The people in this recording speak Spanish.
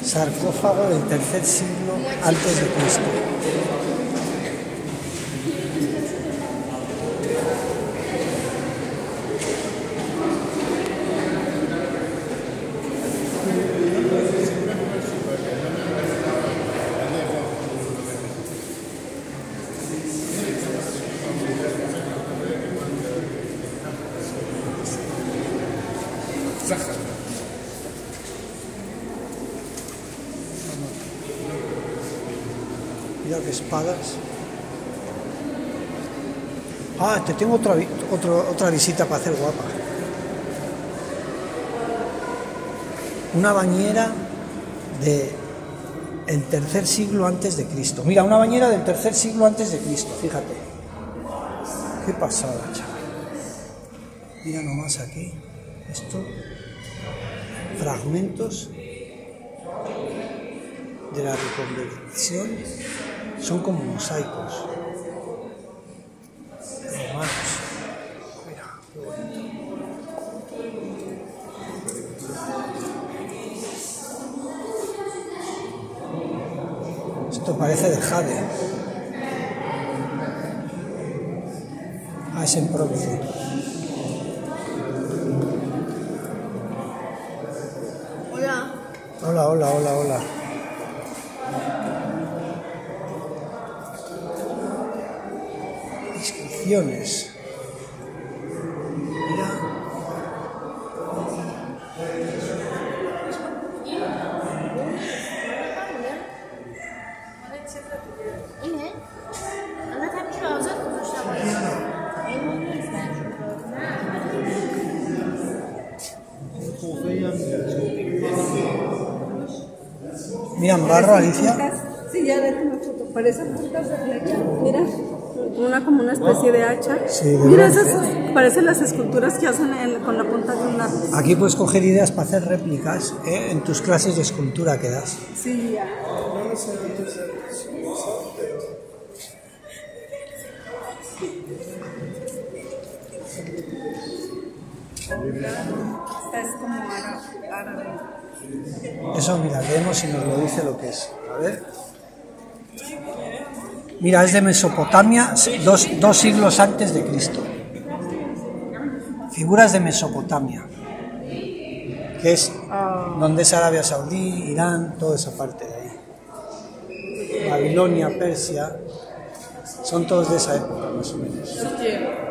Sarcófago del tercer siglo antes de Cristo. Mira qué espadas. Ah, te tengo otra visita para hacer guapa. Una bañera del tercer siglo antes de Cristo. Mira, una bañera del tercer siglo antes de Cristo, fíjate. Qué pasada, chaval. Mira nomás aquí. Esto. Fragmentos de la reconversión. Son como mosaicos romanos. Mira, qué bonito. Esto parece de jade. Ah, es en bronce. Hola. Hola, hola, hola, hola. Inscripciones. Mira. اینه؟ الان همین رو آزاد گذاشتم. Mira, en barro, Alicia. Sí, ya vete una foto. Parecen puntas de flecha. Mira, como una especie de hacha. Sí, de mira, bronce. esas parecen las esculturas que hacen con la punta de un lápiz. Aquí puedes coger ideas para hacer réplicas, ¿eh? En tus clases de escultura que das. Sí, ya. Esta es como árabe. Eso, mira, leemos y nos lo dice lo que es. A ver. Mira, es de Mesopotamia, dos siglos antes de Cristo. Figuras de Mesopotamia, que es donde es Arabia Saudí, Irán, toda esa parte de ahí. Babilonia, Persia, son todos de esa época más o menos.